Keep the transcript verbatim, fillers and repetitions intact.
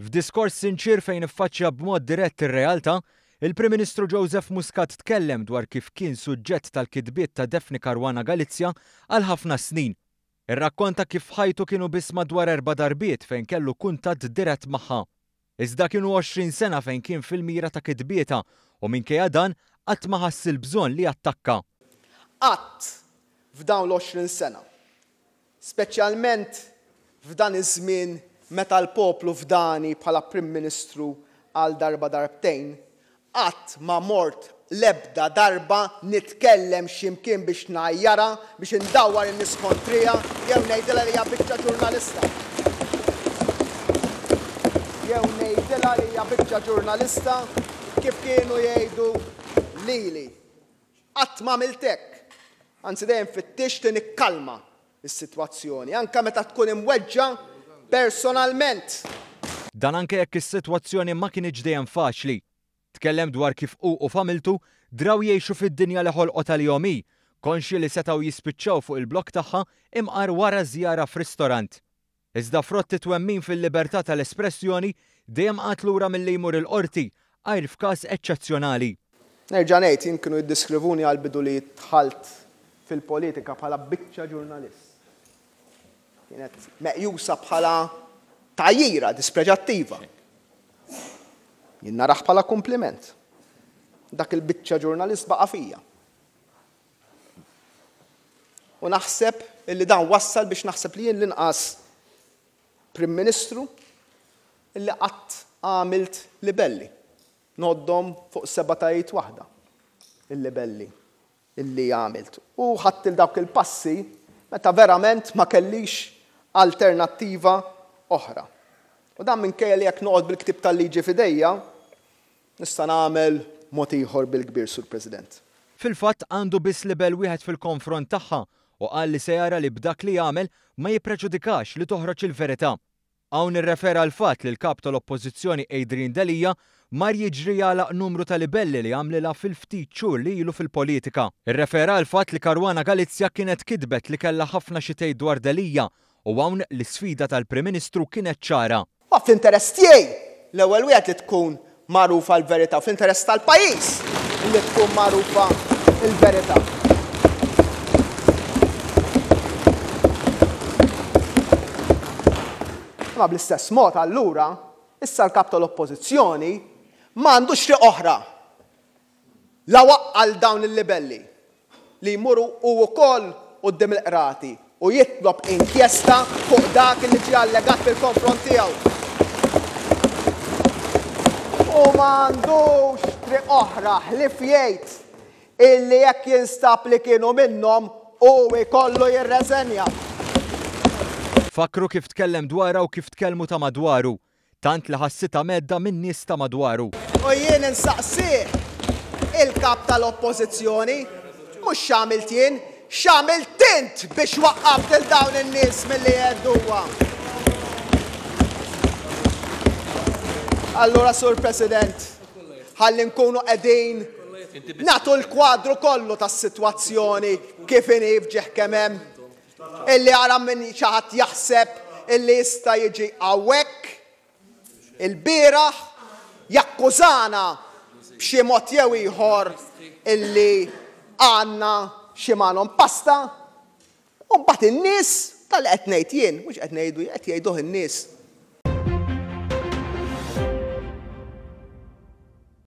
F'diskors sinċir fejn iffaċċja b'mod dirett ir-realtà, il-Prim Ministru Joseph Muscat tkellem dwar kif kien suġġett tal-kitbiet ta' Daphne Caruana Galizia għal ħafna snin. Irrakkonta kif ħajtu kienu biss madwar erba' darbiet fejn kellu kuntatt dirett magħha. Iżda kienu għoxrin sena fejn kien fil-mira ta' kitbieta u minkejja dan qatt ma ħass il-bżonn li attakka. Qatt f'dawn l-għoxrin sena, speċjalment f'dan iż-żmien meta l-poplu fdani bħala Prim Ministru għal darba darbtejn, qatt ma mort l-ebda darba nitkellem x'imkien biex ngħajjara biex indawwar in-nies kontrija jew ngħidilha li hija biċċa ġurnalista. Jew ngħidilha li hija biċċa ġurnalista kif kienu jgħidu lili. Qatt m'għamilt hekk. Anzi dejjem fittixt li nikkalma s-sitwazzjoni, anke meta tkun imweġġa personalment. Dan anke jekk is-sitwazzjoni ma kienx dejjem faċli. Tkellem dwar kif hu u familtu draw jgħixu fid-dinja li ħolqot tal-jom hi, konxi li setgħu jispiċċaw fuq il-blokk tagħha imqar wara żjara f'ristorant. Iżda frotti twemmin fil-libertà tal-espressjoni dejjem qatt lura milli jmur il-qorti għajr f'każ eċċezzjonali. Nerġa' ngħid jien kienu jiddiskrivuni għal bidu li dħalt fil-politika bħala biċċa ġurnalist. Kienet meqjusa bħala tajjira dispreġattiva. Jien naraħ bħala kumpliment. Dak il-biċċa ġurnalist baqa' fija. U naħseb illi dan wassal biex naħseb li jien l-inqas Prim Ministru illi qatt għamilt libelli. Noddhom fuq sebatajiet waħda il-libelli illi għamilt. U ħadt il dawk il-passi meta verament ma kellix alternattiva oħra. U dan minkejja li jekk noqgħod bil-ktieb tal-liġi f'idejja, nista' nagħmel mod ieħor bil-kbir sur President. Fil-fatt għandu biss libel wieħed fil-konfront tagħha u qal li se jara li b'dak li jagħmel ma jippreġudikax li toħroġ il-verità. Hawn irrefera l fatt li l-kap tal-Oppożizzjoni Adrian Delija mar jiġri jagħlaq numru ta' libelli li għamlilha fil-ftit xhur li ilu fil-politika. Irrefera l fatt li Caruana Galizia kienet kitbet li kellha ħafna xi tgħid dwar Delija u hawn l-isfida tal-Prim Ministru kienet ċara. Ma fl-interess tiegħi l-ewwel wieħed li tkun magħrufa l-verità, fl-interess tal-pajjiż li tkun magħrufa l-verità. Ma bl-istess mod allura, issa l-kap tal-Oppożizzjoni m'għandux triq oħra la waqqal dawn il-libelli li jmuru u wkoll quddiem il-qrati u jitlob inkjesta fuq dak li ġie allegat fil-konfront tiegħu. U m'għandux triq oħra ħlief jgħid illi jekk jinstab li kienu minnhom u jkollu jirreżenja. Fakru kif tkellem dwarha u kif tkellmu ta' madwaru, tant li ħassitha medda min nies ta' madwaru. U jien insaqsih il-kap tal-Oppożizzjoni mhux x'għamilt jien, x'għamilt int biex waqqaft il dawn in-nies milli jgħedduha. Allura Sur President, ħalli nkunu qegħdin nagħtu l-kwadru kollu tas-sitwazzjoni kif inhi fġieħ kemm hemm. Illi għara minn xi ħadd jaħseb illi jista' jiġi hawnhekk il-bieraħ jakkużana b'xi mod jew ieħor illi għandna xi magħhom pasta u mbagħad in-nies tal qed ngħid jien, mhux qed ngħidu qed jgħiduh in-nies